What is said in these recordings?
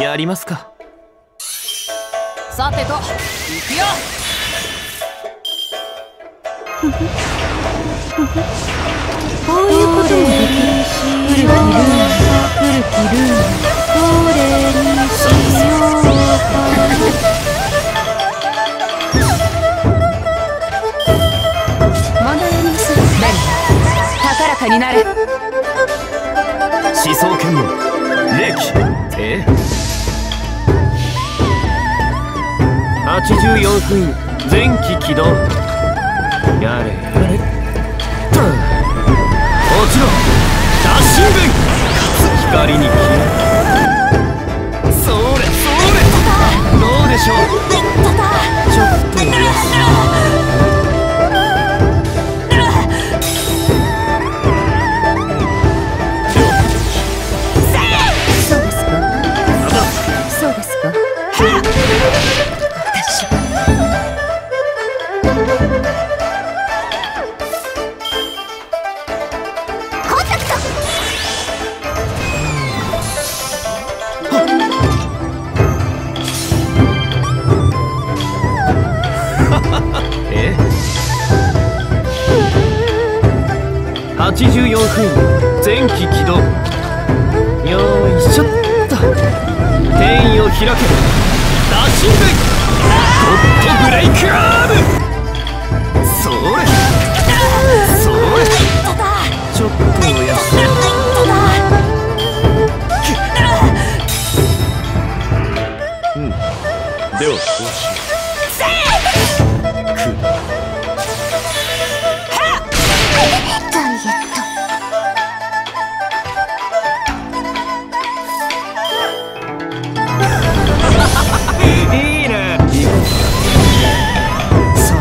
やりますか。 さてと行くよ。 こういうこともできるし、古きルーン、どれにしようか。 問題ありません。何高らかになれ。 思想剣門霊気84分前期起動。やれやれ落ちろ脱神弁光に消え。それどうでしょう。ちょっとお休み。 そうですか。 84分前期起動。よいしょっと。転移を開け。脱神弁ゴッドブレイクアーム。それちょっとお休み。ではそうしよう。いいね。さあ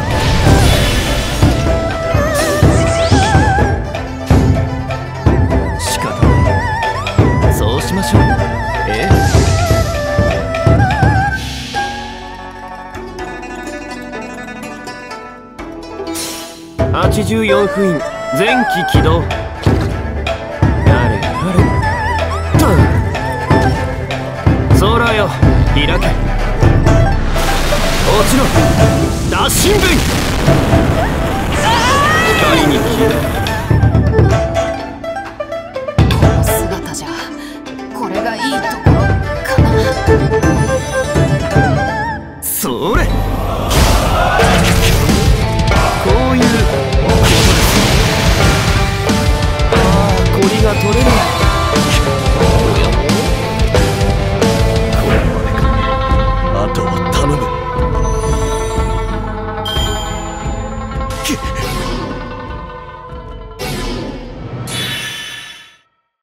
仕方ない。そうしましょう。84分前期起動。やれやれと空よ開け。落ちろ脱神弁光に消え。 この姿じゃこれがいいところかな。 それこういうことです。ああコリが取れる。これまでか。あとは頼む。